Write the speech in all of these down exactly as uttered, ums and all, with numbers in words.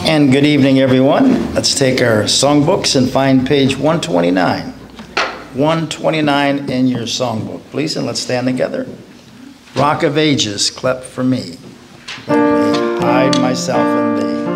And good evening, everyone. Let's take our songbooks and find page one twenty-nine. one twenty-nine in your songbook, please, and let's stand together. Rock of Ages, cleft for me. Let me hide myself in thee.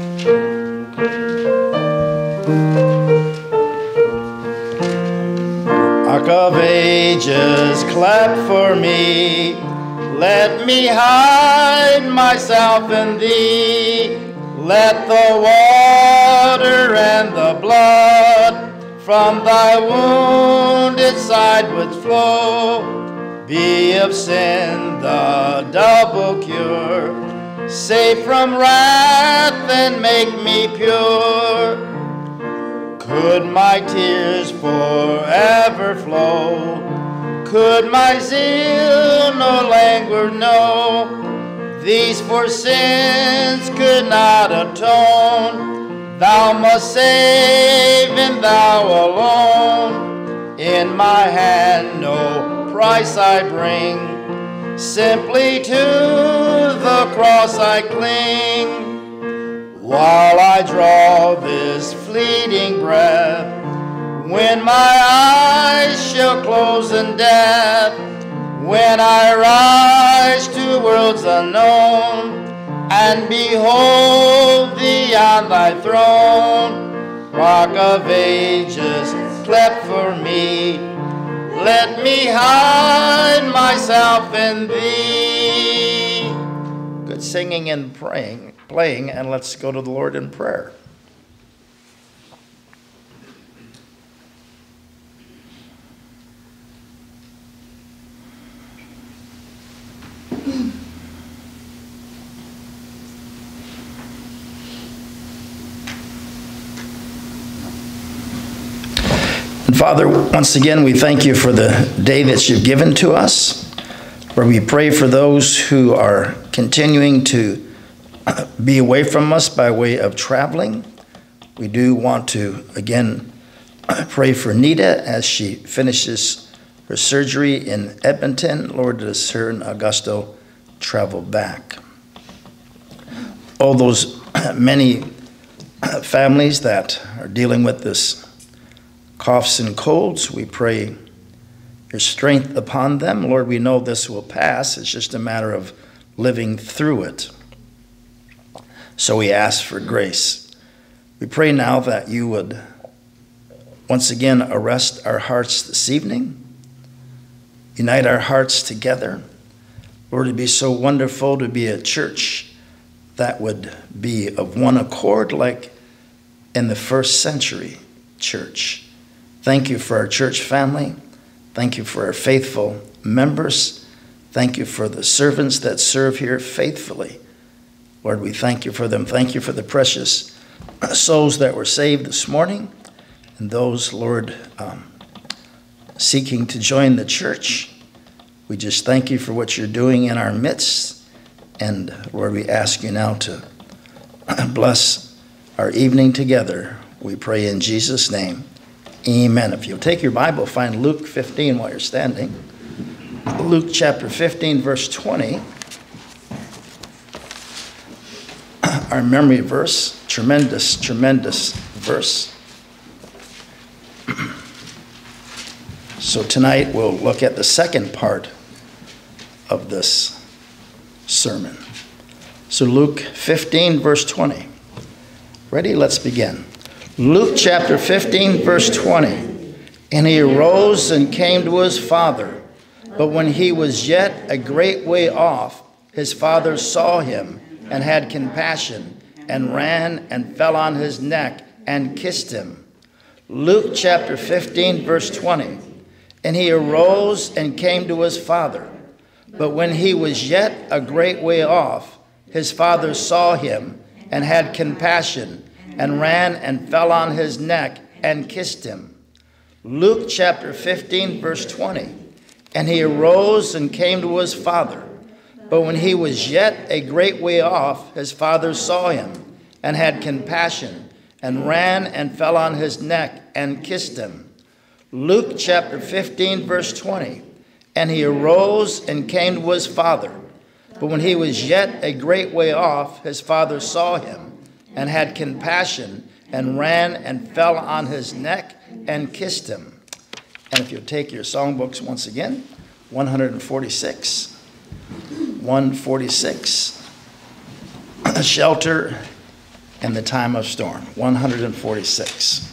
Rock of Ages, cleft for me. Let me hide myself in thee. Let the water and the blood from thy wounded side would flow, be of sin the double cure, save from wrath and make me pure. Could my tears forever flow, could my zeal no languor know, these four sins could not atone. Thou must save, and thou alone. In my hand no price I bring, simply to the cross I cling. While I draw this fleeting breath, when my eyes shall close in death, when I rise to worlds unknown, and behold thee on thy throne, Rock of Ages, cleft for me, let me hide myself in thee. Good singing and praying, playing, and let's go to the Lord in prayer. Father, once again, we thank you for the day that you've given to us, where we pray for those who are continuing to be away from us by way of traveling. We do want to, again, pray for Nita as she finishes her surgery in Edmonton. Lord, as her and Augusto travel back. All those many families that are dealing with this coughs and colds, we pray your strength upon them. Lord, we know this will pass. It's just a matter of living through it. So we ask for grace. We pray now that you would once again arrest our hearts this evening, unite our hearts together. Lord, it'd be so wonderful to be a church that would be of one accord like in the first century church. Thank you for our church family. Thank you for our faithful members. Thank you for the servants that serve here faithfully. Lord, we thank you for them. Thank you for the precious souls that were saved this morning, and those, Lord, um, seeking to join the church. We just thank you for what you're doing in our midst. And Lord, we ask you now to bless our evening together. We pray in Jesus' name. Amen. If you'll take your Bible, find Luke fifteen while you're standing. Luke chapter fifteen, verse twenty. Our memory verse, tremendous, tremendous verse. So tonight we'll look at the second part of this sermon. So Luke fifteen, verse twenty. Ready? Let's begin. Luke chapter fifteen, verse twenty. And he arose and came to his father. But when he was yet a great way off, his father saw him and had compassion, and ran and fell on his neck and kissed him. Luke chapter fifteen, verse twenty. And he arose and came to his father. But when he was yet a great way off, his father saw him and had compassion, and ran and fell on his neck and kissed him. Luke chapter fifteen, verse twenty. And he arose and came to his father. But when he was yet a great way off, his father saw him and had compassion, and ran and fell on his neck and kissed him. Luke chapter fifteen, verse twenty. And he arose and came to his father. But when he was yet a great way off, his father saw him and had compassion and ran and fell on his neck and kissed him. And if you'll take your songbooks once again, one forty-six, one forty-six, a shelter in the time of storm, one forty-six.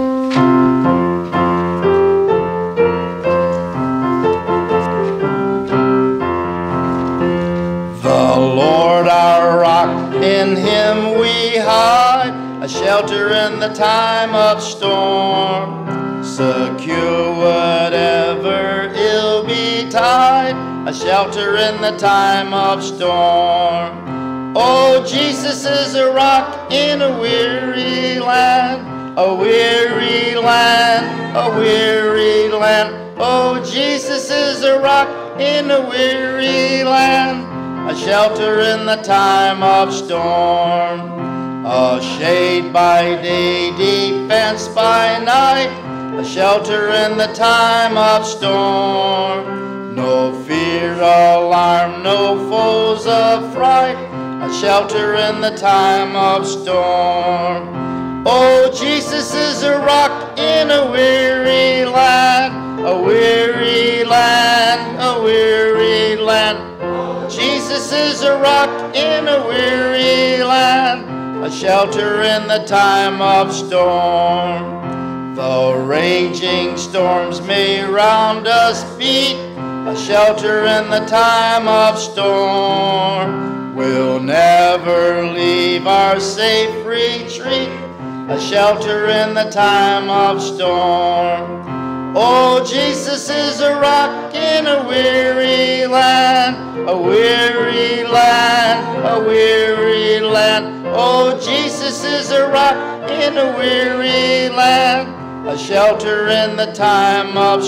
The Lord our rock, in him we hide, a shelter in the time of storm. Secure whatever ill betide, a shelter in the time of storm. Oh, Jesus is a rock in a weary land, a weary land, a weary land. Oh, Jesus is a rock in a weary land, a shelter in the time of storm. A shade by day, defense by night, a shelter in the time of storm. No fear, alarm, no foes of fright, a shelter in the time of storm. Oh, Jesus is a rock in a weary land, a weary land, a weary land. Jesus is a rock in a weary land, a shelter in the time of storm. The raging storms may round us beat, a shelter in the time of storm. We'll never leave our safe retreat, a shelter in the time of storm. Oh, Jesus is a rock in a weary land, a weary land, a weary land. Oh, Jesus is a rock in a weary land, a shelter in the time of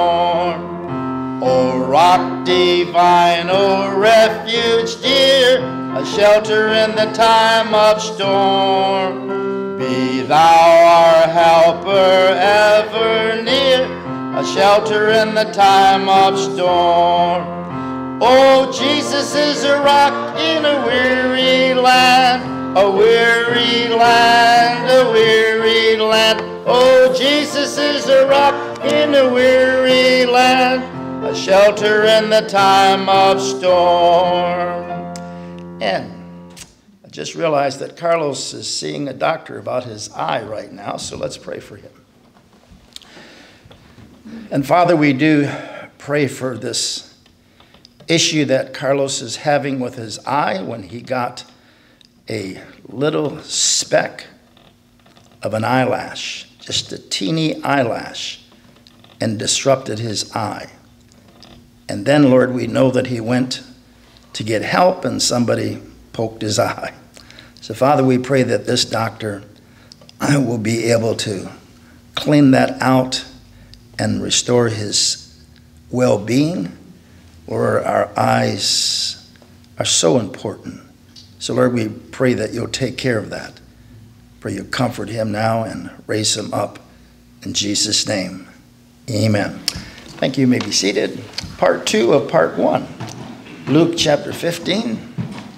storm. O rock divine, O refuge dear, a shelter in the time of storm. Be thou our helper ever near, a shelter in the time of storm. Oh, Jesus is a rock in a weary land, a weary land, a weary land. Oh, Jesus is a rock in a weary land, a shelter in the time of storm. And I just realized that Carlos is seeing a doctor about his eye right now, so let's pray for him. And Father, we do pray for this issue that Carlos is having with his eye when he got a little speck of an eyelash, just a teeny eyelash, and disrupted his eye. And then, Lord, we know that he went to get help and somebody poked his eye. So, Father, we pray that this doctor will be able to clean that out and restore his well-being, where our eyes are so important. So, Lord, we pray that you'll take care of that. Pray you comfort him now and raise him up. In Jesus' name, amen. Thank you. You may be seated. Part two of part one. Luke chapter fifteen.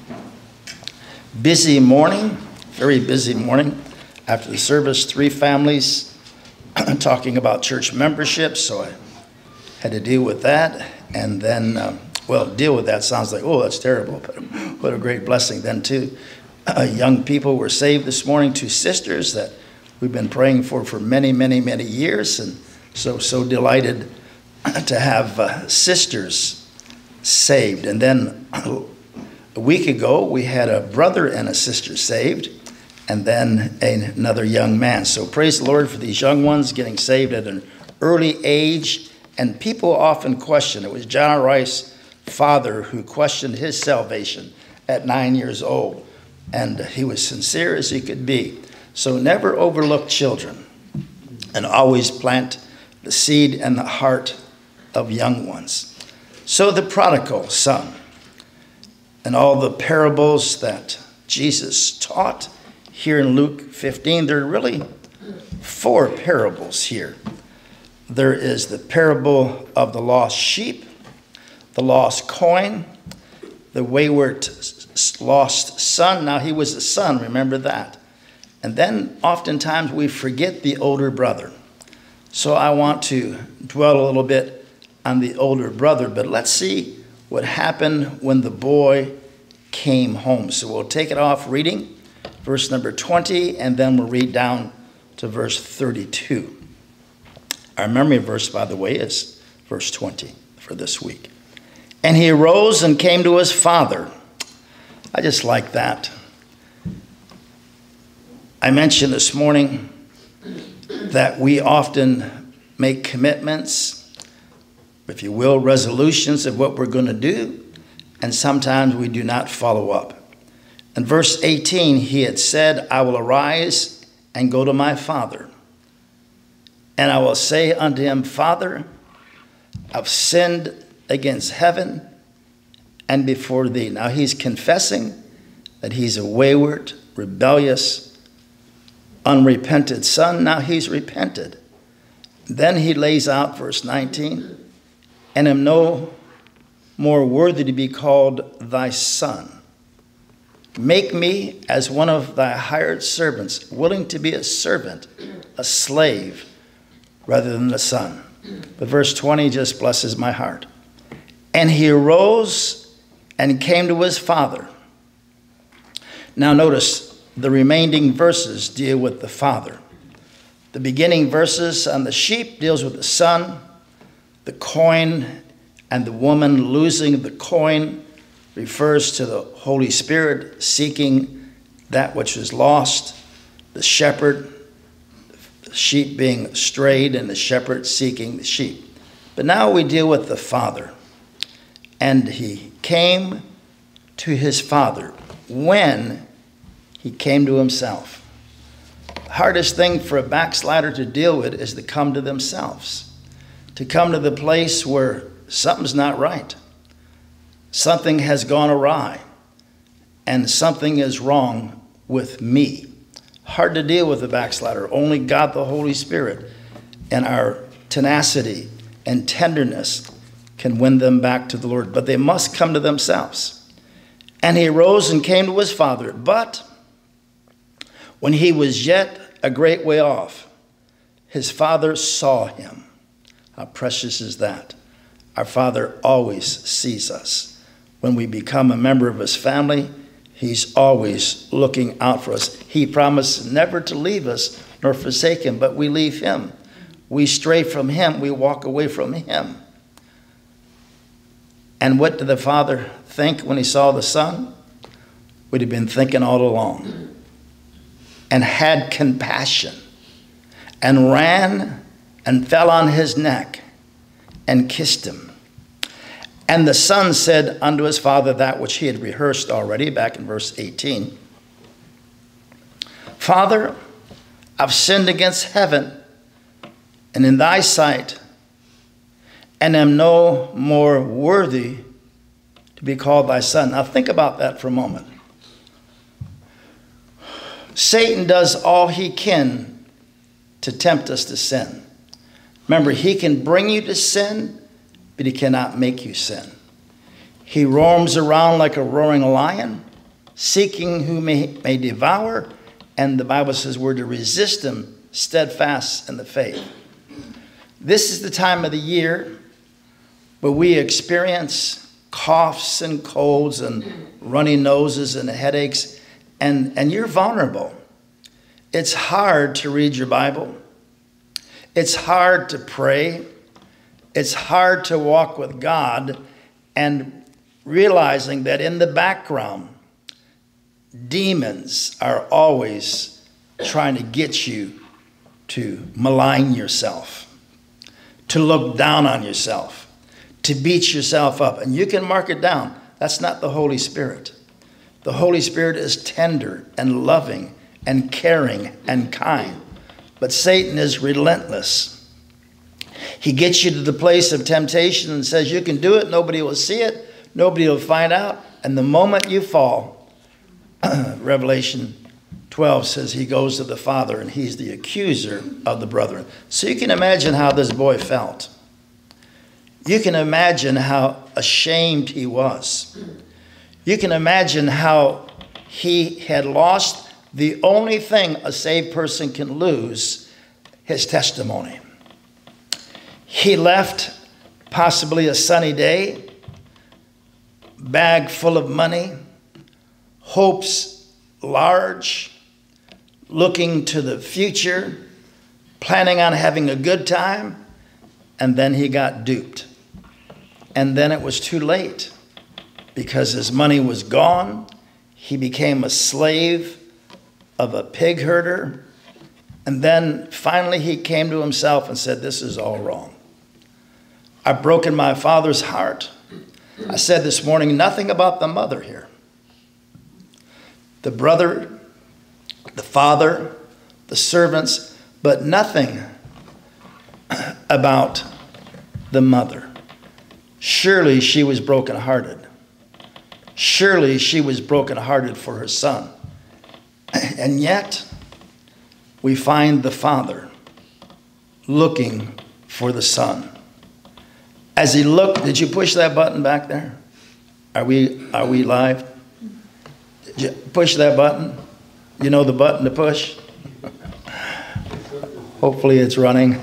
Busy morning, very busy morning. After the service, three families talking about church membership, so I had to deal with that. And then, uh, well, deal with that sounds like, oh, that's terrible, but what a great blessing then too. Uh, young people were saved this morning, two sisters that we've been praying for for many, many, many years, and so, so delighted to have uh, sisters saved. And then a week ago, we had a brother and a sister saved, and then another young man. So praise the Lord for these young ones getting saved at an early age. And people often question, it was John Rice's father who questioned his salvation at nine years old. And he was sincere as he could be. So never overlook children, and always plant the seed in the heart of young ones. So the prodigal son and all the parables that Jesus taught here in Luke fifteen, there are really four parables here. There is the parable of the lost sheep, the lost coin, the wayward lost son. Now he was a son, remember that. And then oftentimes we forget the older brother. So I want to dwell a little bit on the older brother, but let's see what happened when the boy came home. So we'll take it off reading verse number twenty, and then we'll read down to verse thirty-two. Our memory verse, by the way, is verse twenty for this week. And he arose and came to his father. I just like that. I mentioned this morning that we often make commitments, if you will, resolutions of what we're going to do, and sometimes we do not follow up. In verse eighteen, he had said, I will arise and go to my father, and I will say unto him, Father, I've sinned against heaven and before thee. Now he's confessing that he's a wayward, rebellious, unrepented son. Now he's repented. Then he lays out verse nineteen, and am no more worthy to be called thy son. Make me as one of thy hired servants, willing to be a servant, a slave, rather than a son. But verse twenty just blesses my heart. And he arose and came to his father. Now notice the remaining verses deal with the father. The beginning verses on the sheep deals with the son, the coin, and the woman losing the coin refers to the Holy Spirit seeking that which is lost, the shepherd, the sheep being strayed, and the shepherd seeking the sheep. But now we deal with the father. And he came to his father when he came to himself. The hardest thing for a backslider to deal with is to come to themselves, to come to the place where something's not right. Something has gone awry, and something is wrong with me. Hard to deal with a backslider. Only God, the Holy Spirit, and our tenacity and tenderness can win them back to the Lord. But they must come to themselves. And he arose and came to his father. But when he was yet a great way off, his father saw him. How precious is that? Our Father always sees us. When we become a member of his family, he's always looking out for us. He promised never to leave us nor forsake him, but we leave him. We stray from him. We walk away from him. And what did the father think when he saw the son? What he'd been thinking all along. And had compassion. And ran and fell on his neck and kissed him. And the son said unto his father that which he had rehearsed already back in verse eighteen. Father, I've sinned against heaven and in thy sight, and am no more worthy to be called thy son. Now think about that for a moment. Satan does all he can to tempt us to sin. Remember, he can bring you to sin, but he cannot make you sin. He roams around like a roaring lion, seeking who may, may devour, and the Bible says we're to resist him steadfast in the faith. This is the time of the year where we experience coughs and colds and runny noses and headaches, and, and you're vulnerable. It's hard to read your Bible. It's hard to pray. It's hard to walk with God, and realizing that in the background, demons are always trying to get you to malign yourself, to look down on yourself, to beat yourself up. And you can mark it down. That's not the Holy Spirit. The Holy Spirit is tender and loving and caring and kind. But Satan is relentless. He gets you to the place of temptation and says you can do it. Nobody will see it. Nobody will find out. And the moment you fall, Revelation twelve says he goes to the Father and he's the accuser of the brethren. So you can imagine how this boy felt. You can imagine how ashamed he was. You can imagine how he had lost the only thing a saved person can lose, his testimony. He left possibly a sunny day, bag full of money, hopes large, looking to the future, planning on having a good time, and then he got duped. And then it was too late because his money was gone. He became a slave of a pig herder. And then finally he came to himself and said, this is all wrong. I've broken my father's heart. I said this morning, nothing about the mother here. The brother, the father, the servants, but nothing about the mother. Surely she was brokenhearted. Surely she was brokenhearted for her son. And yet, we find the father looking for the son. As he looked, did you push that button back there? Are we, are we live? Did you push that button? You know the button to push? Hopefully it's running.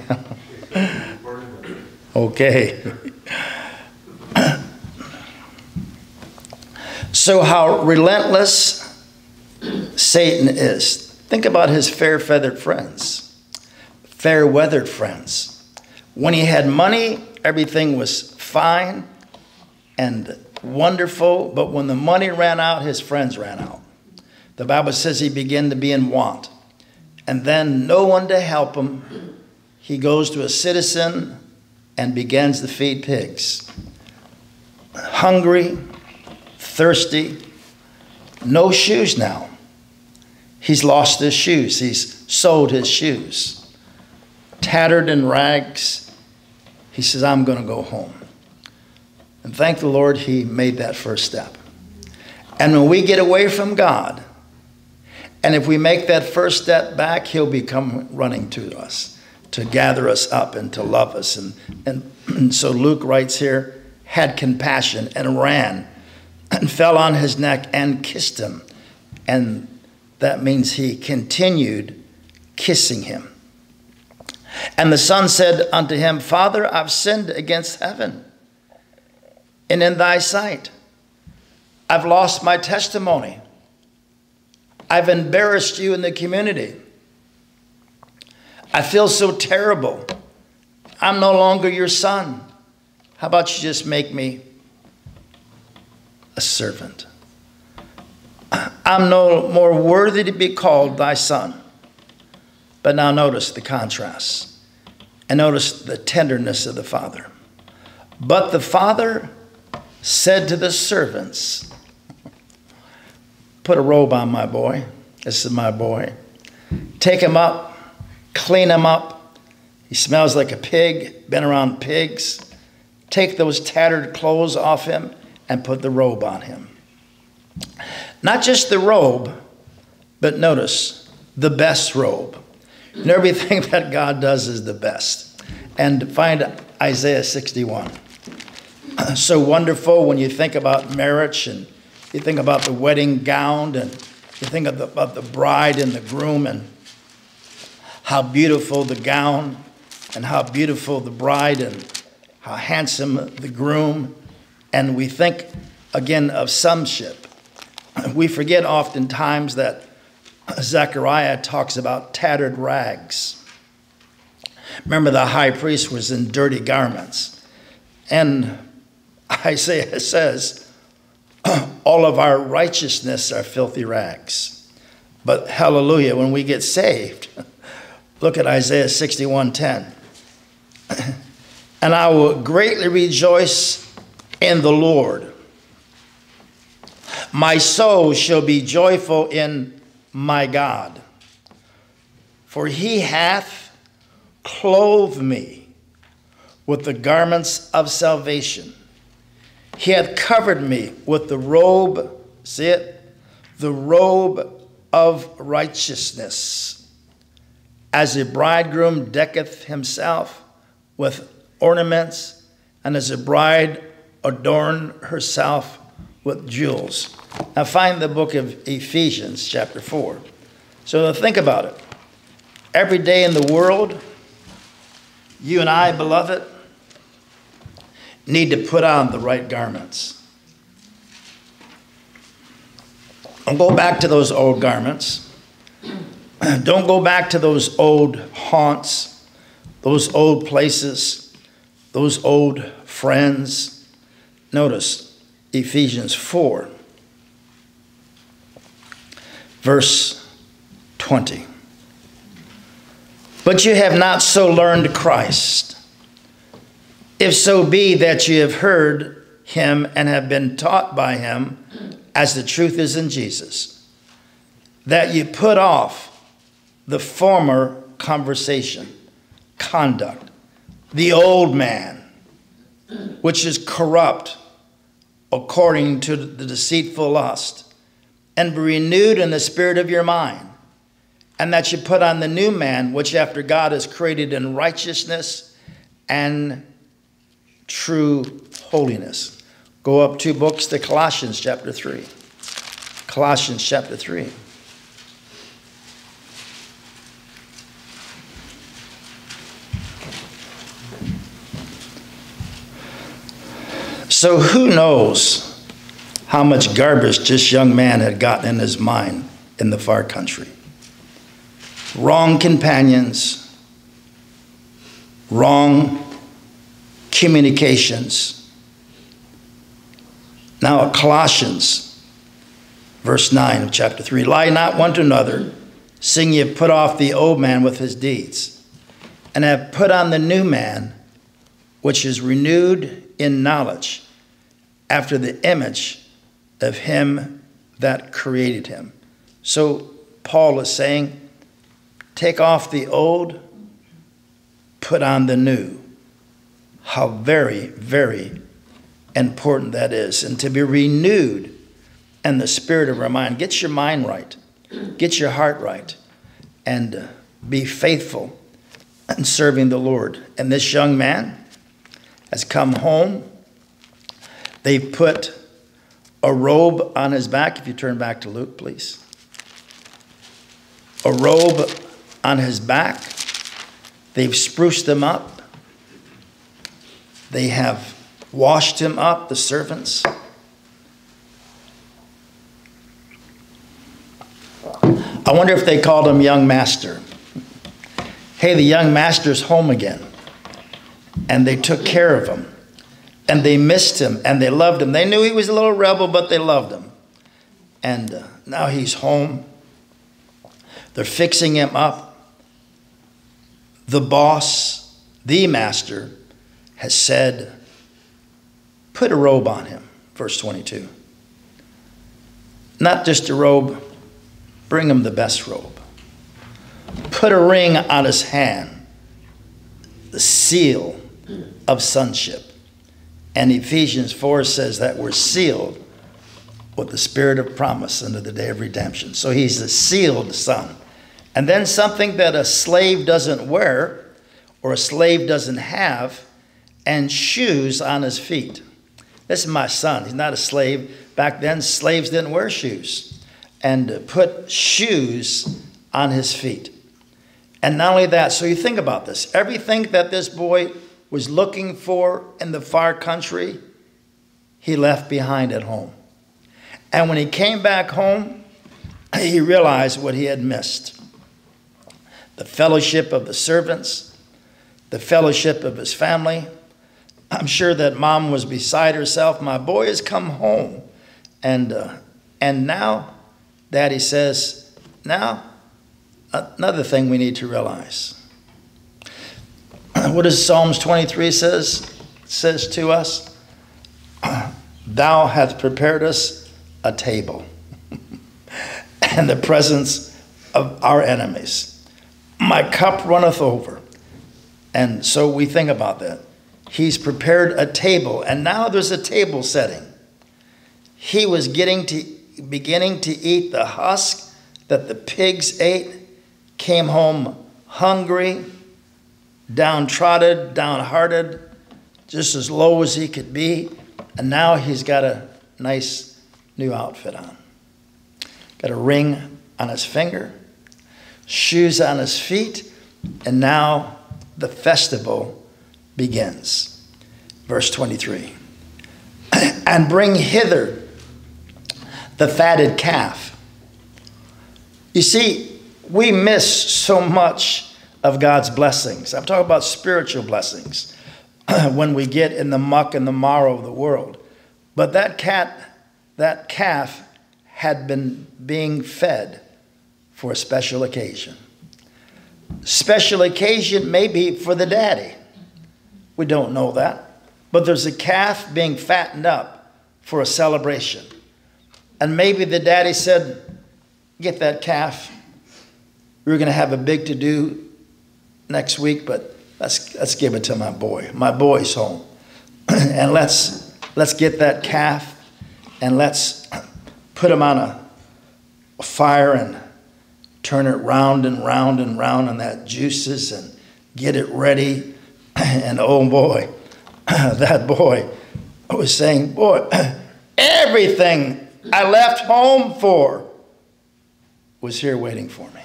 Okay. So how relentless Satan is. Think about his fair-feathered friends, fair-weathered friends. When he had money, everything was fine and wonderful, but when the money ran out, his friends ran out. The Bible says he began to be in want. And then no one to help him. He goes to a citizen and begins to feed pigs. Hungry, thirsty, no shoes now. He's lost his shoes. He's sold his shoes. Tattered in rags. He says, I'm going to go home. And thank the Lord he made that first step. And when we get away from God, and if we make that first step back, he'll be come running to us to gather us up and to love us. And, and, and so Luke writes here, had compassion and ran and fell on his neck and kissed him. And that means he continued kissing him. And the son said unto him, Father, I've sinned against heaven and in thy sight. I've lost my testimony. I've embarrassed you in the community. I feel so terrible. I'm no longer your son. How about you just make me a servant? I'm no more worthy to be called thy son. But now notice the contrast. And notice the tenderness of the father. But the father said to the servants, put a robe on my boy. This is my boy. Take him up, clean him up. He smells like a pig, been around pigs. Take those tattered clothes off him and put the robe on him. Not just the robe, but notice, the best robe. And everything that God does is the best. And find Isaiah sixty-one. So wonderful when you think about marriage and you think about the wedding gown and you think of the, about the bride and the groom and how beautiful the gown and how beautiful the bride and how handsome the groom. And we think again of sonship. We forget oftentimes that Zechariah talks about tattered rags. Remember, the high priest was in dirty garments. And Isaiah says, all of our righteousness are filthy rags. But hallelujah, when we get saved, look at Isaiah sixty-one ten. And I will greatly rejoice in the Lord. My soul shall be joyful in my God. For he hath clothed me with the garments of salvation. He hath covered me with the robe, see it? The robe of righteousness. As a bridegroom decketh himself with ornaments, and as a bride adorn herself with jewels. Now find the book of Ephesians chapter four. So think about it. Every day in the world, you and I, beloved, need to put on the right garments. Don't go back to those old garments. Don't go back to those old haunts, those old places, those old friends. Notice Ephesians four, verse twenty. But you have not so learned Christ, if so be that you have heard him and have been taught by him, as the truth is in Jesus, that you put off the former conversation, conduct, the old man, which is corrupt according to the deceitful lust, and be renewed in the spirit of your mind, and that you put on the new man, which after God is created in righteousness and true holiness. Go up two books to Colossians chapter three. Colossians chapter three. So who knows how much garbage this young man had gotten in his mind in the far country? Wrong companions, wrong communications. Now Colossians, verse nine of chapter three, lie not one to another, seeing ye have put off the old man with his deeds, and have put on the new man, which is renewed in knowledge, after the image of him that created him. So Paul is saying, take off the old, put on the new. How very, very important that is. And to be renewed in the spirit of our mind. Get your mind right. Get your heart right. And uh, be faithful in serving the Lord. And this young man has come home. They put a robe on his back. If you turn back to Luke, please. A robe on his back. They've spruced him up. They have washed him up, the servants. I wonder if they called him young master. Hey, the young master's home again. And they took care of him. And they missed him and they loved him. They knew he was a little rebel, but they loved him. And uh, now he's home. They're fixing him up. The boss, the master, has said, put a robe on him, verse twenty-two. Not just a robe, bring him the best robe. Put a ring on his hand, the seal of sonship. And Ephesians four says that we're sealed with the spirit of promise unto the day of redemption. So he's the sealed son. And then something that a slave doesn't wear or a slave doesn't have, and shoes on his feet. This is my son. He's not a slave. Back then, slaves didn't wear shoes. And put shoes on his feet. And not only that, so you think about this. Everything that this boy was looking for in the far country, he left behind at home. And when he came back home, he realized what he had missed. The fellowship of the servants, the fellowship of his family. I'm sure that mom was beside herself. My boy has come home. And, uh, and now, Daddy says, now, another thing we need to realize. What does Psalms twenty-three says, says to us? Thou hast prepared us a table in the presence of our enemies. My cup runneth over. And so we think about that. He's prepared a table, and now there's a table setting. He was getting to, beginning to eat the husk that the pigs ate, came home hungry, downtrodden, downhearted, just as low as he could be, and now he's got a nice new outfit on. Got a ring on his finger, shoes on his feet, and now the festival begins. Verse twenty-three. And bring hither the fatted calf. You see, we miss so much of God's blessings. I'm talking about spiritual blessings when we get in the muck and the marrow of the world. But that cat, that calf had been being fed for a special occasion. Special occasion maybe for the daddy. We don't know that. But there's a calf being fattened up for a celebration. And maybe the daddy said, get that calf. We're going to have a big to-do next week, but let's, let's give it to my boy. My boy's home. And let's, let's get that calf and let's put him on a, a fire and turn it round and round and round on that juices and get it ready. And oh boy, that boy was saying, boy, everything I left home for was here waiting for me.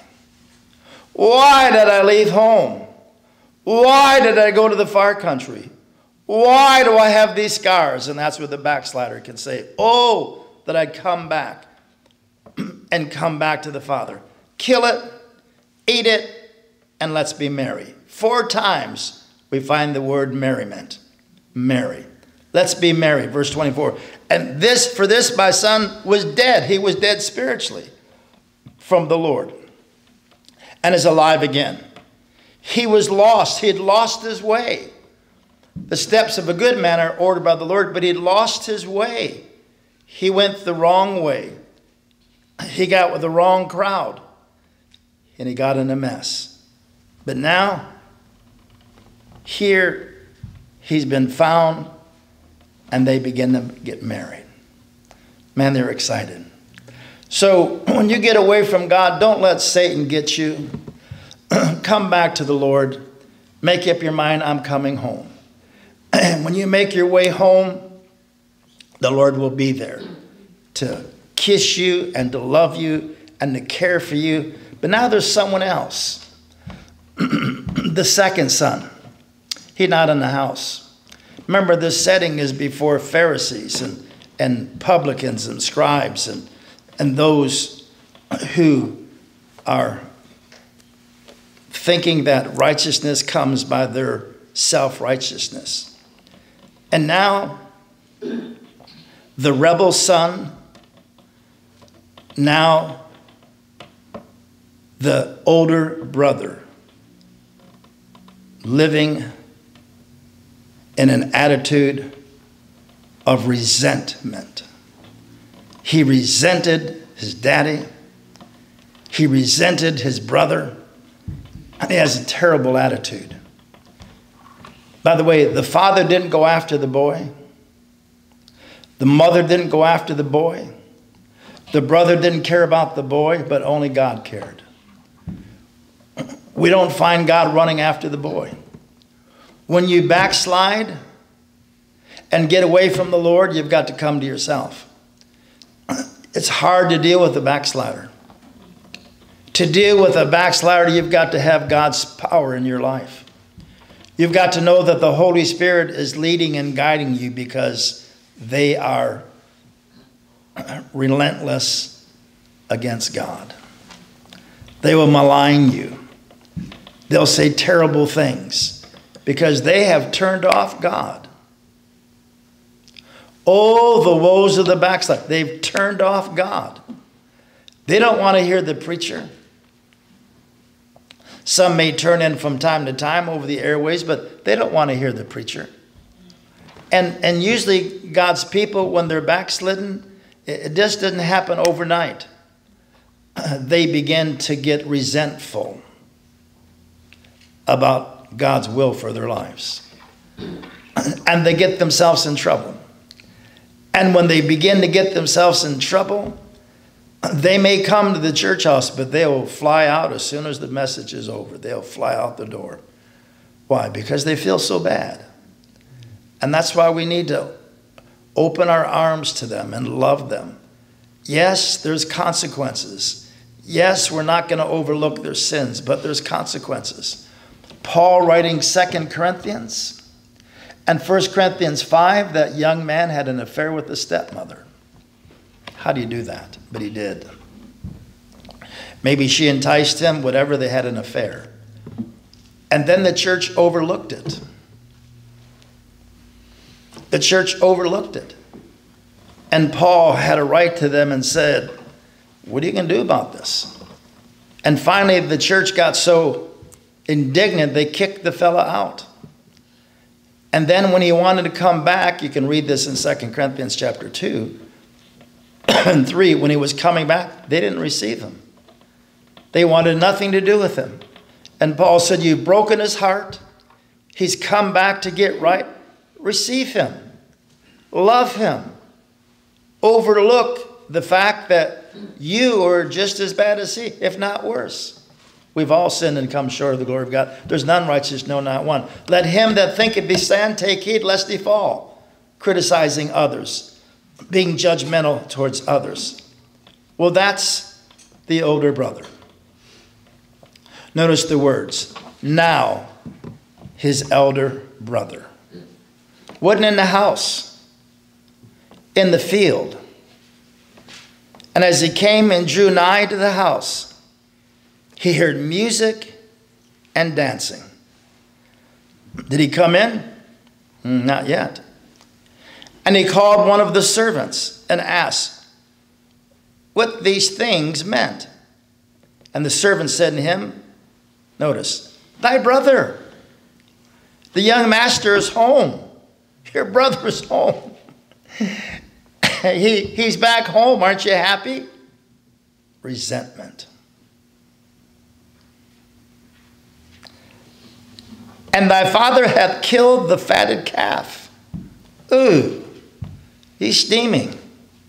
Why did I leave home? Why did I go to the far country? Why do I have these scars? And that's where the backslider can say, oh, that I come back and come back to the Father. Kill it, eat it, and let's be merry. Four times we find the word merriment. Merry. Let's be merry. Verse twenty-four. And this, for this my son was dead. He was dead spiritually from the Lord and is alive again. He was lost. He had lost his way. The steps of a good man are ordered by the Lord, but he had lost his way. He went the wrong way. He got with the wrong crowd. And he got in a mess. But now, here, he's been found, and they begin to get married. Man, they're excited. So when you get away from God, don't let Satan get you. Come back to the Lord. Make up your mind, I'm coming home. And when you make your way home, the Lord will be there to kiss you and to love you and to care for you. But now there's someone else. The second son. He's not in the house. Remember, this setting is before Pharisees and, and publicans and scribes and, and those who are thinking that righteousness comes by their self-righteousness. And now, the rebel son, now the older brother, living in an attitude of resentment. He resented his daddy. He resented his brother. And he has a terrible attitude. By the way, the father didn't go after the boy. The mother didn't go after the boy. The brother didn't care about the boy, but only God cared. We don't find God running after the boy. When you backslide and get away from the Lord, you've got to come to yourself. It's hard to deal with a backslider. To deal with a backslider, you've got to have God's power in your life. You've got to know that the Holy Spirit is leading and guiding you because they are relentless against God. They will malign you. They'll say terrible things because they have turned off God. Oh, the woes of the backslider. They've turned off God. They don't want to hear the preacher. Some may turn in from time to time over the airways, but they don't want to hear the preacher. And, and usually God's people, when they're backslidden, it just doesn't happen overnight. They begin to get resentful about God's will for their lives. And they get themselves in trouble. And when they begin to get themselves in trouble, they may come to the church house, but they will fly out as soon as the message is over. They'll fly out the door. Why? Because they feel so bad. And that's why we need to open our arms to them and love them. Yes, there's consequences. Yes, we're not going to overlook their sins, but there's consequences. Paul writing Second Corinthians and First Corinthians five, that young man had an affair with the stepmother. How do you do that? But he did. Maybe she enticed him, whatever, they had an affair. And then the church overlooked it. The church overlooked it. And Paul had a right to them and said, what are you going to do about this? And finally, the church got so indignant, they kicked the fella out. And then when he wanted to come back, you can read this in Second Corinthians chapter two and three, when he was coming back, they didn't receive him. They wanted nothing to do with him. And Paul said, you've broken his heart. He's come back to get right. Receive him. Love him. Overlook the fact that you are just as bad as he, if not worse. We've all sinned and come short of the glory of God. There's none righteous, no, not one. Let him that thinketh he stand take heed lest he fall, criticizing others, being judgmental towards others. Well, that's the older brother. Notice the words, now his elder brother. Wasn't in the house, in the field. And as he came and drew nigh to the house, he heard music and dancing. Did he come in? Not yet. And he called one of the servants and asked what these things meant. And the servant said to him, notice, thy brother, the young master is home. Your brother is home. he, he's back home. Aren't you happy? Resentment. And thy father hath killed the fatted calf. Ooh, he's steaming.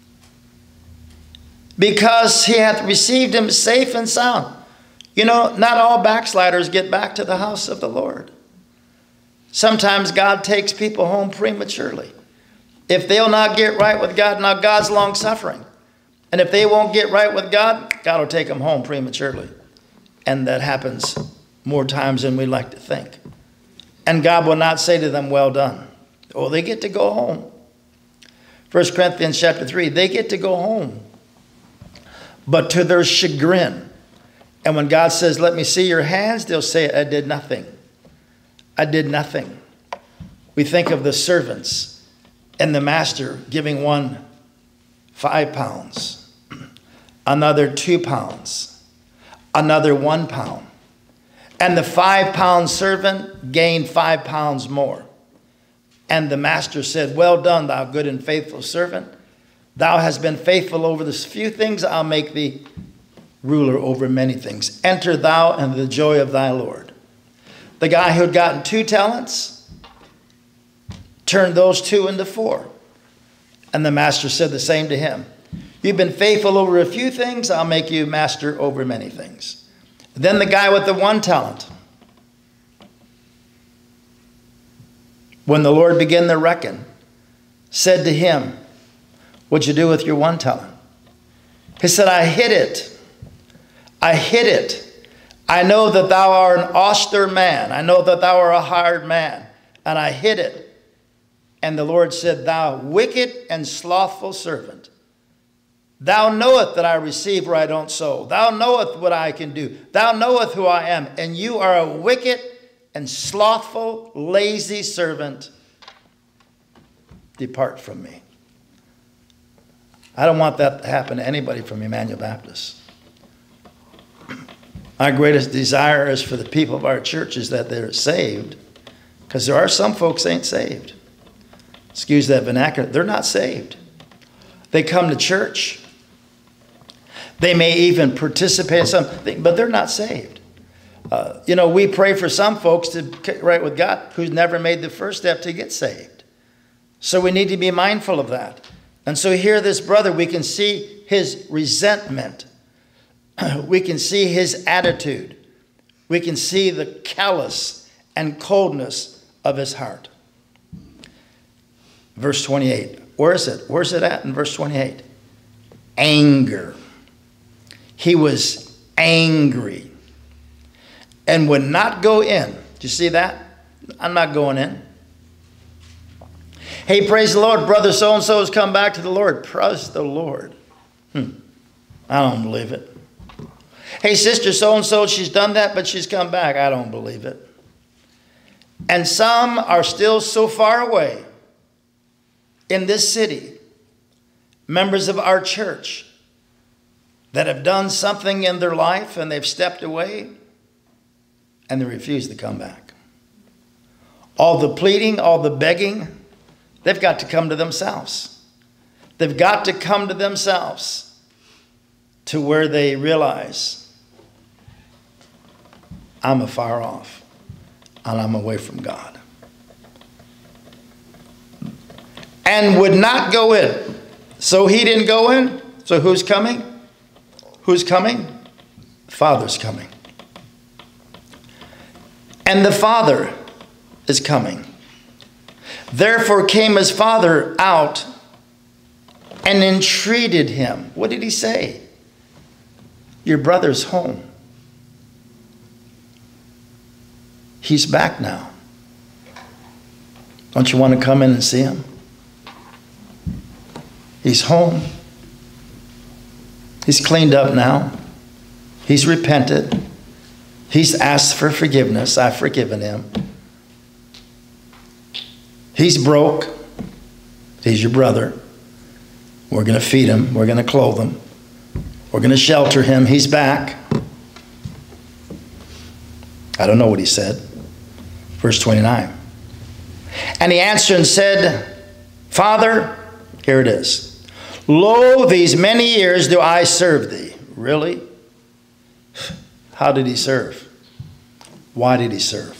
Because he hath received him safe and sound. You know, not all backsliders get back to the house of the Lord. Sometimes God takes people home prematurely. If they'll not get right with God, now God's long-suffering. And if they won't get right with God, God will take them home prematurely. And that happens more times than we like to think. And God will not say to them, well done. Oh, they get to go home. First Corinthians chapter three, they get to go home. But to their chagrin. And when God says, let me see your hands, they'll say, I did nothing. I did nothing. We think of the servants and the master giving one five pounds, another two pounds, another one pound. And the five pound servant gained five pounds more. And the master said, well done, thou good and faithful servant. Thou hast been faithful over this few things, I'll make thee ruler over many things. Enter thou into the joy of thy Lord. The guy who had gotten two talents turned those two into four. And the master said the same to him. You've been faithful over a few things, I'll make you master over many things. Then the guy with the one talent. When the Lord began to reckon, said to him, what'd you do with your one talent? He said, I hid it. I hid it. I know that thou art an austere man. I know that thou art a hard man. And I hid it. And the Lord said, thou wicked and slothful servant. Thou knowest that I receive where I don't sow. Thou knowest what I can do. Thou knowest who I am. And you are a wicked and slothful, lazy servant. Depart from me. I don't want that to happen to anybody from Emmanuel Baptist. Our greatest desire is for the people of our church is that they're saved. Because there are some folks ain't saved. Excuse that vernacular. They're not saved. They come to church. They may even participate in something, but they're not saved. Uh, you know, we pray for some folks to get right with God who's never made the first step to get saved. So we need to be mindful of that. And so here this brother, we can see his resentment. We can see his attitude. We can see the callous and coldness of his heart. Verse twenty-eight. Where is it? Where's it at in verse twenty-eight? Anger. He was angry, and would not go in. Do you see that? I'm not going in. Hey, praise the Lord, brother so-and-so has come back to the Lord. Praise the Lord. Hmm. I don't believe it. Hey, sister so-and-so, she's done that, but she's come back. I don't believe it. And some are still so far away in this city, members of our church, that have done something in their life and they've stepped away and they refuse to come back. All the pleading, all the begging, they've got to come to themselves. They've got to come to themselves to where they realize, I'm afar off and I'm away from God. And would not go in. So he didn't go in. So who's coming? Who's coming? Father's coming. And the Father is coming. Therefore came his father out and entreated him. What did he say? Your brother's home. He's back now. Don't you want to come in and see him? He's home. He's cleaned up now. He's repented. He's asked for forgiveness. I've forgiven him. He's broke. He's your brother. We're going to feed him. We're going to clothe him. We're going to shelter him. He's back. I don't know what he said. Verse twenty-nine. And he answered and said, Father, here it is. Lo, these many years do I serve thee. Really? How did he serve? Why did he serve?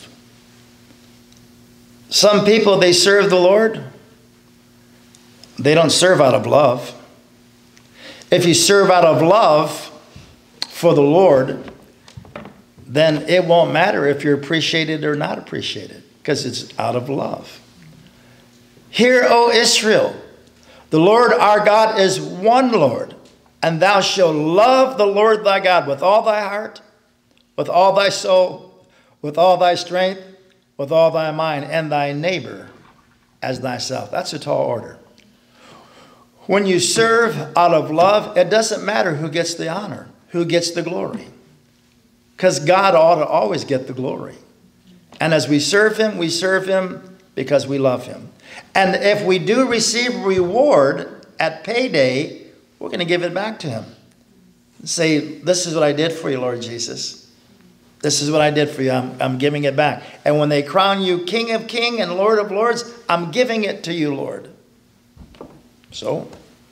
Some people, they serve the Lord. They don't serve out of love. If you serve out of love for the Lord, then it won't matter if you're appreciated or not appreciated, because it's out of love. Hear, O Israel, the Lord our God is one Lord, and thou shalt love the Lord thy God with all thy heart, with all thy soul, with all thy strength, with all thy mind, and thy neighbor as thyself. That's a tall order. When you serve out of love, it doesn't matter who gets the honor, who gets the glory, because God ought to always get the glory. And as we serve him, we serve him because we love him. And if we do receive reward at payday, we're going to give it back to him. Say, this is what I did for you, Lord Jesus. This is what I did for you. I'm, I'm giving it back. And when they crown you King of Kings and Lord of Lords, I'm giving it to you, Lord. So,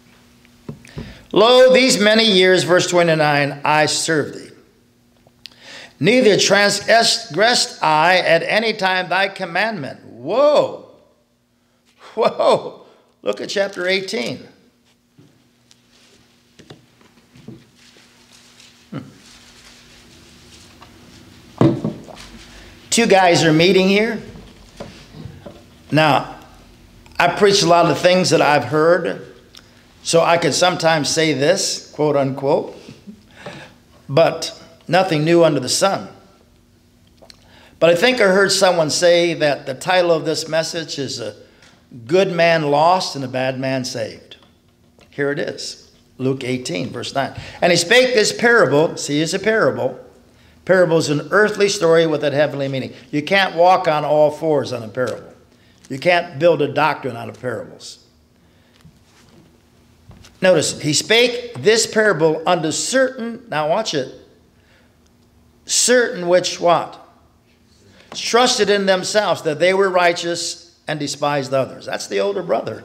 lo, these many years, verse twenty-nine, I serve thee. Neither transgressed I at any time thy commandment. Whoa. Whoa. Look at chapter eighteen. Hmm. Two guys are meeting here. Now, I preach a lot of things that I've heard, so I could sometimes say this, quote unquote, but nothing new under the sun. But I think I heard someone say that the title of this message is A Good Man Lost and a Bad Man Saved. Here it is, Luke eighteen, verse nine. And he spake this parable. See, it's a parable. Parable is an earthly story with a heavenly meaning. You can't walk on all fours on a parable. You can't build a doctrine out of parables. Notice, he spake this parable unto certain, now watch it, certain which what? Trusted in themselves that they were righteous and despised others. That's the older brother.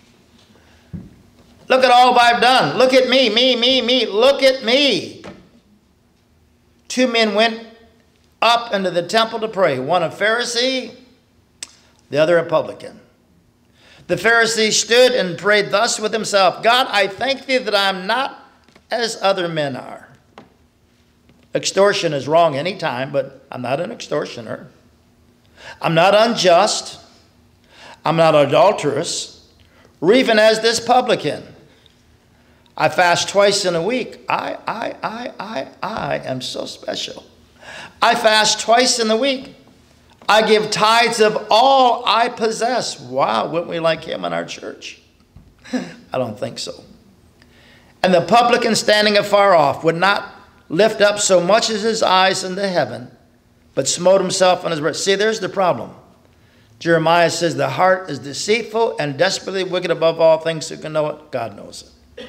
Look at all I've done. Look at me, me, me, me. Look at me. Two men went up into the temple to pray. One a Pharisee, the other a publican. The Pharisee stood and prayed thus with himself, God, I thank thee that I am not as other men are. Extortion is wrong any time, but I'm not an extortioner. I'm not unjust. I'm not adulterous, or even as this publican. I fast twice in a week. I, I, I, I, I am so special. I fast twice in the week. I give tithes of all I possess. Wow, wouldn't we like him in our church? I don't think so. And the publican standing afar off would not lift up so much as his eyes into heaven, but smote himself on his breast. See, there's the problem. Jeremiah says the heart is deceitful and desperately wicked above all things. Who can know it? God knows it.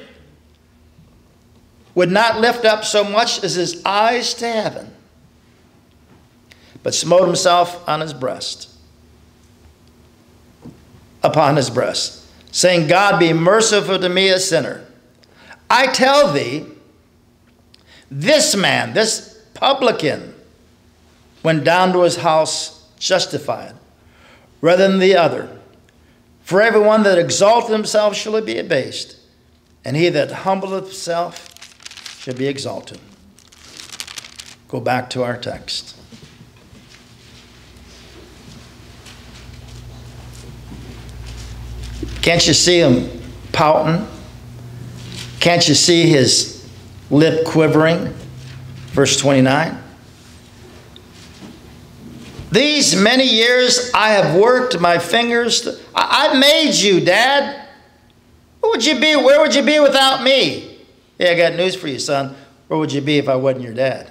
Would not lift up so much as his eyes to heaven, but smote himself on his breast, upon his breast, saying, God, be merciful to me, a sinner. I tell thee, this man, this publican, went down to his house justified, rather than the other. For everyone that exalteth himself shall be abased, and he that humbleth himself shall be exalted. Go back to our text. Can't you see him pouting? Can't you see his lip quivering? Verse twenty-nine. These many years I have worked my fingers. To, I, I made you, Dad. Where would you be? Where would you be without me? Yeah, I got news for you, son. Where would you be if I wasn't your dad?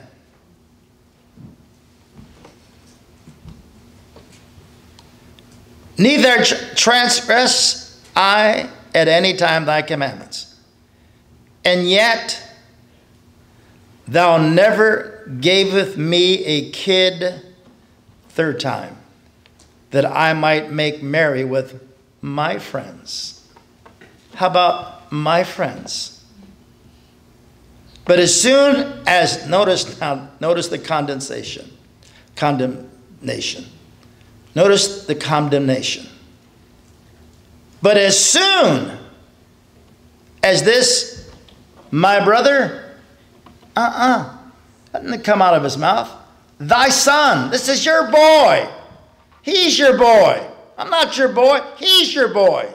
Neither transgress I at any time thy commandments. And yet thou never gavest me a kid third time, that I might make merry with my friends. How about my friends? But as soon as, notice now, notice the condensation, condemnation. Notice the condemnation. But as soon as this, my brother, uh-uh, that didn't come out of his mouth. Thy son, this is your boy. He's your boy. I'm not your boy. He's your boy.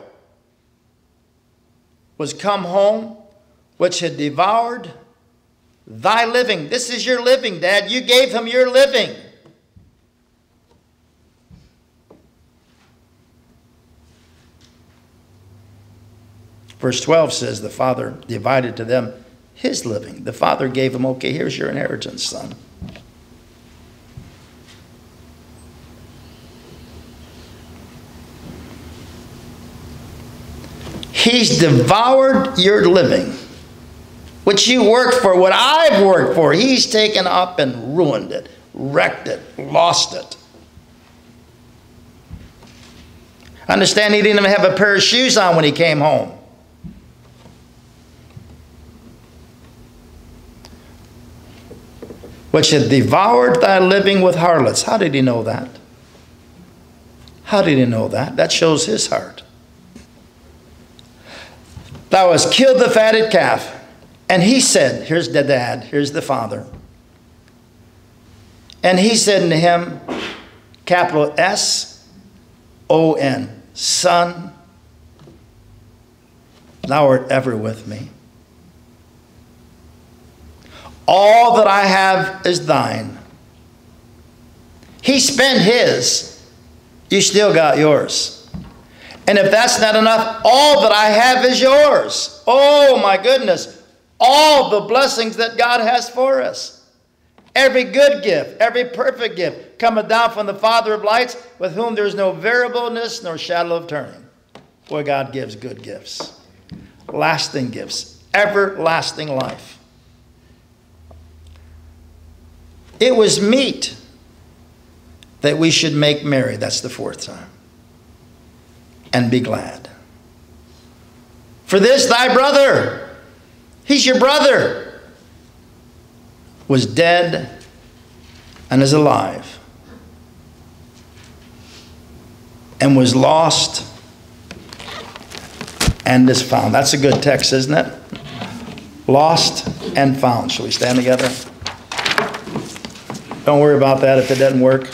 Was come home, which had devoured thy living. This is your living, Dad. You gave him your living. Verse twelve says the father divided to them his living. The father gave him, okay, here's your inheritance, son. He's devoured your living, which you worked for, what I've worked for. He's taken up and ruined it, wrecked it, lost it. Understand, he didn't even have a pair of shoes on when he came home. Which had devoured thy living with harlots. How did he know that? How did he know that? That shows his heart. Thou hast killed the fatted calf. And he said, here's the dad, here's the father. And he said unto him, capital S O N, Son, thou art ever with me. All that I have is thine. He spent his, you still got yours. And if that's not enough, all that I have is yours. Oh my goodness. All the blessings that God has for us. Every good gift, every perfect gift cometh down from the Father of lights, with whom there is no variableness nor shadow of turning. Boy, God gives good gifts. Lasting gifts. Everlasting life. It was meet that we should make merry. That's the fourth time. And be glad. For this thy brother, he's your brother, was dead and is alive, and was lost and is found. That's a good text, isn't it? Lost and found. Shall we stand together? Don't worry about that if it doesn't work.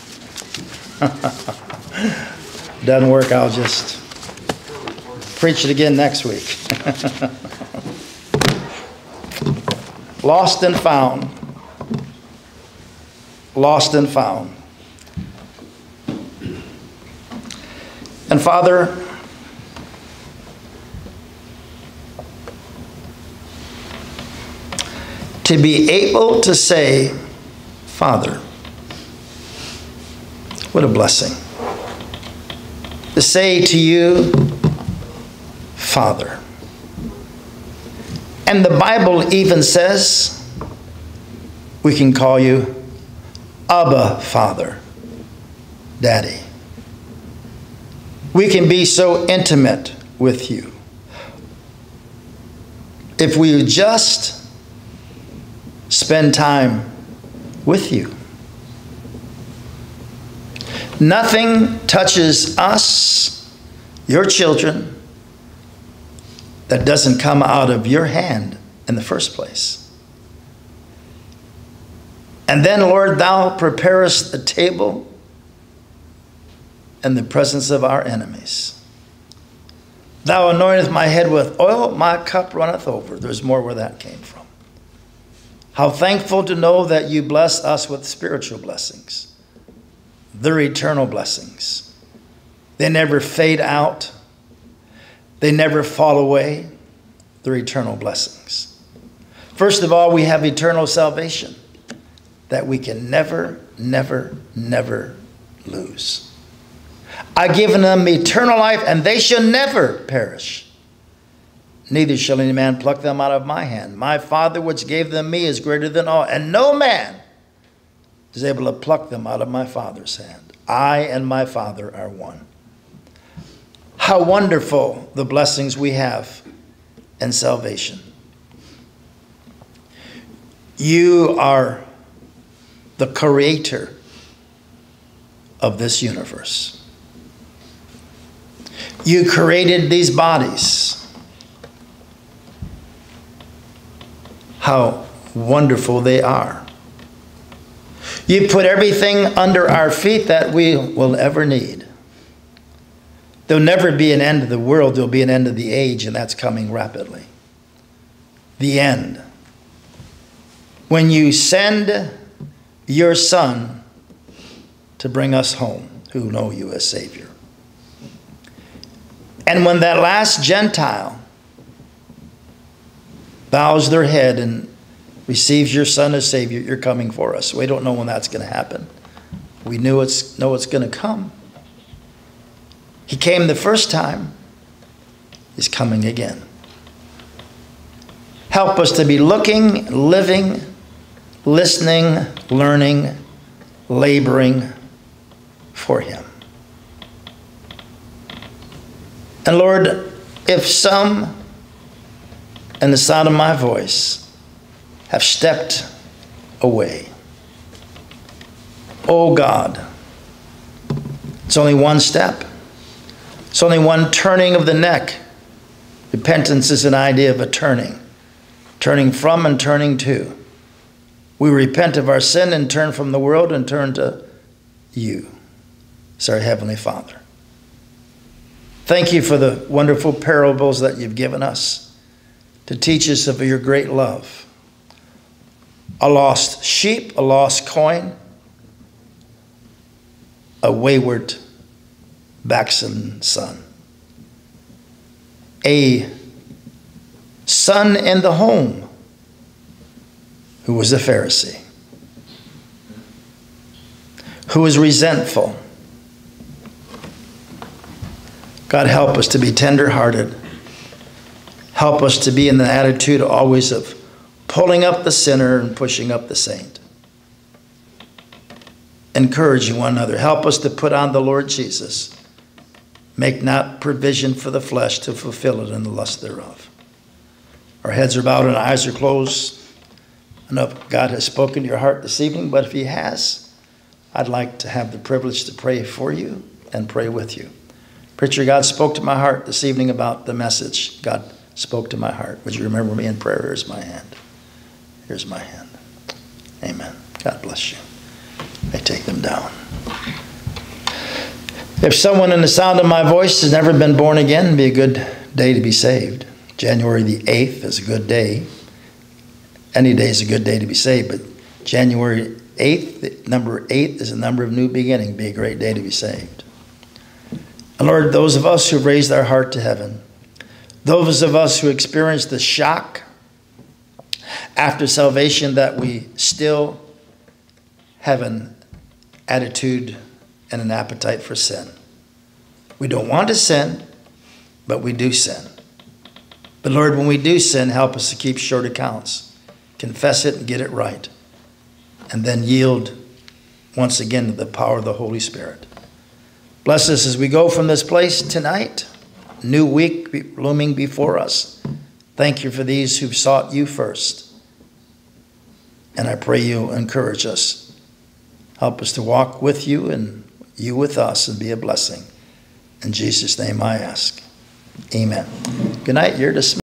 Doesn't work, I'll just preach it again next week. Lost and found. Lost and found. And Father, to be able to say, Father, what a blessing. To say to you, Father. And the Bible even says we can call you Abba, Father, Daddy. We can be so intimate with you. If we just spend time with you. Nothing touches us, your children, that doesn't come out of your hand in the first place. And then, Lord, thou preparest a table in the presence of our enemies. Thou anointest my head with oil, my cup runneth over. There's more where that came from. How thankful to know that you bless us with spiritual blessings. They're eternal blessings. They never fade out. They never fall away. They're eternal blessings. First of all, we have eternal salvation that we can never, never, never lose. I've given them eternal life, and they shall never perish. Neither shall any man pluck them out of my hand. My Father which gave them me is greater than all, and no man is able to pluck them out of my Father's hand. I and my Father are one. How wonderful the blessings we have in salvation. You are the creator of this universe. You created these bodies. How wonderful they are. You put everything under our feet that we will ever need. There'll never be an end to the world. There'll be an end of the age, and that's coming rapidly. The end. When you send your Son to bring us home, who know you as Savior. And when that last Gentile bows their head and receives your Son as Savior, you're coming for us. We don't know when that's going to happen. We knew it's, know it's going to come. He came the first time. He's coming again. Help us to be looking, living, listening, learning, laboring for him. And Lord, if some in the sound of my voice have stepped away, oh God, it's only one step. It's only one turning of the neck. Repentance is an idea of a turning. Turning from and turning to. We repent of our sin and turn from the world and turn to you. It's our Heavenly Father. Thank you for the wonderful parables that you've given us to teach us of your great love. A lost sheep, a lost coin, a wayward backslidden son. A son in the home who was a Pharisee, who was resentful. God, help us to be tender-hearted. Help us to be in the attitude always of pulling up the sinner and pushing up the saint. Encouraging one another. Help us to put on the Lord Jesus. Make not provision for the flesh to fulfill it in the lust thereof. Our heads are bowed and our eyes are closed. I know if God has spoken to your heart this evening, but if he has, I'd like to have the privilege to pray for you and pray with you. Preacher, God spoke to my heart this evening about the message. God spoke to my heart. Would you remember me in prayer? Here's my hand. Here's my hand. Amen. God bless you. I take them down. If someone in the sound of my voice has never been born again, it'd be a good day to be saved. January the eighth is a good day. any day is a good day to be saved, but January eighth, number eight, is a number of new beginning. Be a great day to be saved. And Lord, those of us who have raised our heart to heaven, those of us who experienced the shock after salvation that we still have an attitude and an appetite for sin. We don't want to sin, but we do sin. But Lord, when we do sin, help us to keep short accounts, confess it and get it right, and then yield once again to the power of the Holy Spirit. Bless us as we go from this place tonight. New week looming before us. Thank you for these who've sought you first. And I pray you encourage us. Help us to walk with you and you with us and be a blessing. In Jesus' name I ask. Amen. Good night. You're dismissed.